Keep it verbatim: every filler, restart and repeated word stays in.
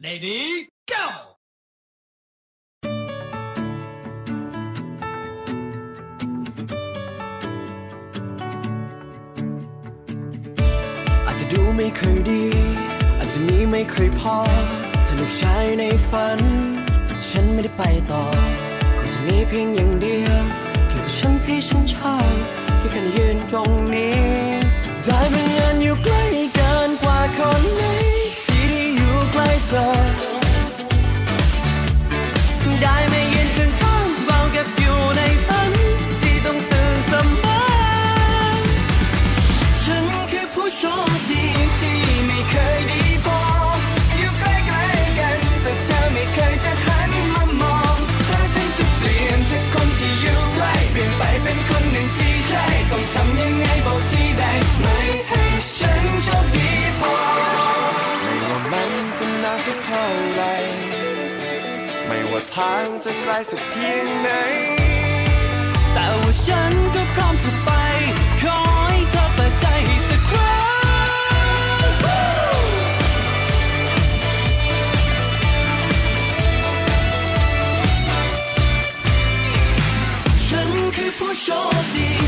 Lady go อาจจะดูไม่เคยดีอาจจะมีไม่เคยพอเธอเลือกใช้ในฝันฉันไม่ได้ไปต่อก็จะมีเพียงอย่างเดียวเกี่ยวกับฉันที่ฉันชอบแค่แค่ยืนตรงนี้ได้เป็นงานอยู่ใกล้กันกว่าคนไหนที่ได้อยู่ใกล้เธอได้ไม่ยืนข้างข้างเบาเก็บอยู่ในฝันที่ต้องตื่นเสมอฉันคือผู้โชคดีที่ไม่เคยดีพออยู่ใกล้ๆกันแต่เธอไม่เคยจะหันมามองถ้าฉันจะเปลี่ยนจากคนที่อยู่ใกล้เปลี่ยนไปเป็นคนหนึ่งที่ใช่ต้องทำยังไงบอกที่ได้ไม่ให้ฉันโชคดีพอไม่ว่ามันจะนานสักเท่าไรไม่ว่าทางจะไกลสักเพียงไหนแต่ว่าฉันก็พร้อมจะไปขอให้เธอเปิดใจให้สักครั้งฉันคือผู้โชคดี